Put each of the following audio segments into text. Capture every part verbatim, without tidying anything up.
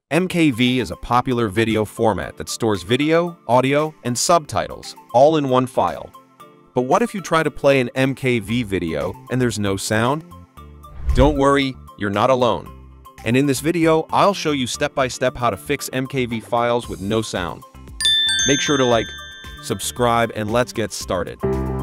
M K V is a popular video format that stores video, audio, and subtitles all in one file. But what if you try to play an M K V video and there's no sound? Don't worry, you're not alone. And in this video, I'll show you step-by-step how to fix M K V files with no sound. Make sure to like, subscribe, and let's get started.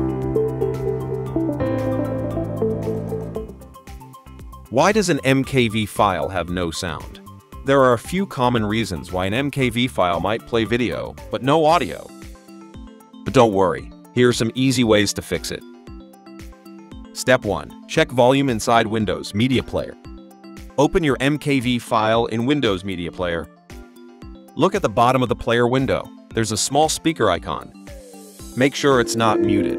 Why does an M K V file have no sound? There are a few common reasons why an M K V file might play video, but no audio. But don't worry, here are some easy ways to fix it. Step one. Check volume inside Windows Media Player. Open your M K V file in Windows Media Player. Look at the bottom of the player window. There's a small speaker icon. Make sure it's not muted.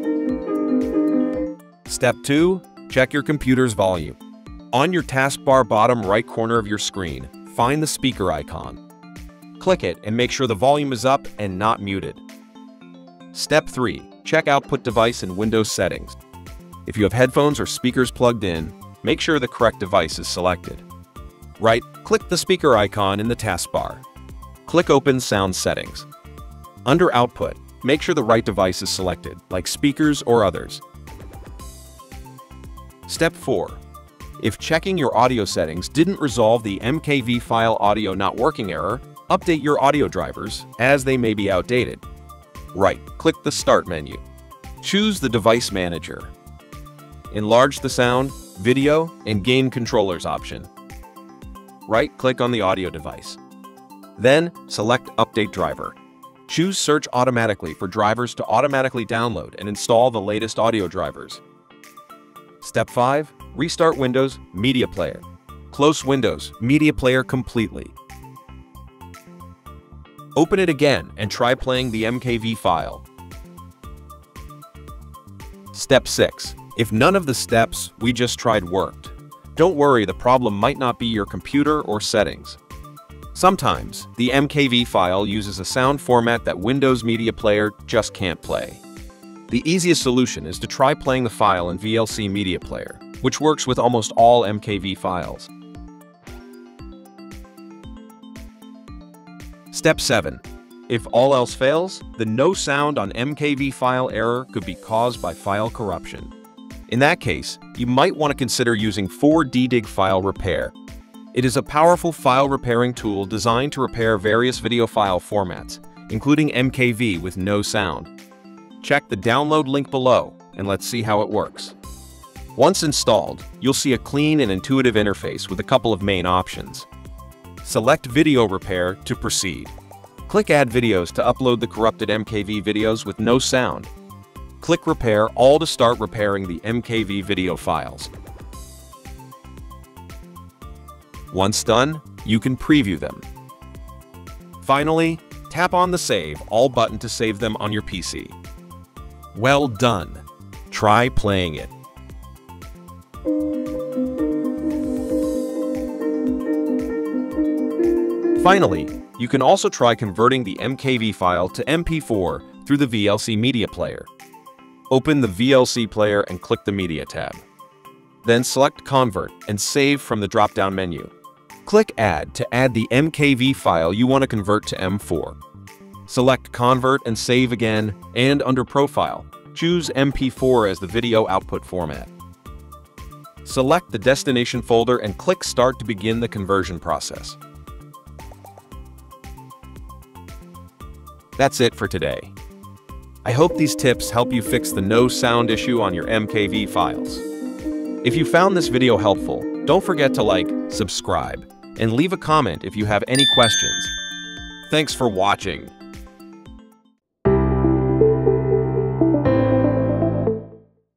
Step two. Check your computer's volume. On your taskbar bottom right corner of your screen, find the speaker icon. Click it and make sure the volume is up and not muted. Step three. Check output device in Windows settings. If you have headphones or speakers plugged in, make sure the correct device is selected. Right-click the speaker icon in the taskbar. Click Open Sound Settings. Under Output, make sure the right device is selected, like speakers or others. Step four. If checking your audio settings didn't resolve the M K V file audio not working error, update your audio drivers, as they may be outdated. Right-click the Start menu. Choose the Device Manager. Enlarge the Sound, Video, and Gain Controllers option. Right-click on the audio device. Then, select Update Driver. Choose Search Automatically for drivers to automatically download and install the latest audio drivers. Step five. Restart Windows Media Player. Close Windows Media Player completely. Open it again and try playing the M K V file. Step six. If none of the steps we just tried worked, don't worry, the problem might not be your computer or settings. Sometimes, the M K V file uses a sound format that Windows Media Player just can't play. The easiest solution is to try playing the file in V L C Media Player, which works with almost all M K V files. Step seven. If all else fails, the no sound on M K V file error could be caused by file corruption. In that case, you might want to consider using four D dig File Repair. It is a powerful file repairing tool designed to repair various video file formats, including M K V with no sound. Check the download link below, and let's see how it works. Once installed, you'll see a clean and intuitive interface with a couple of main options. Select Video Repair to proceed. Click Add Videos to upload the corrupted M K V videos with no sound. Click Repair All to start repairing the M K V video files. Once done, you can preview them. Finally, tap on the Save All button to save them on your P C. Well done! Try playing it. Finally, you can also try converting the M K V file to M P four through the V L C Media Player. Open the V L C player and click the Media tab. Then select Convert and Save from the drop-down menu. Click Add to add the M K V file you want to convert to M four. Select Convert and Save again, and under Profile, choose M P four as the video output format. Select the destination folder and click Start to begin the conversion process. That's it for today. I hope these tips help you fix the no sound issue on your M K V files. If you found this video helpful, don't forget to like, subscribe, and leave a comment if you have any questions. Thanks for watching.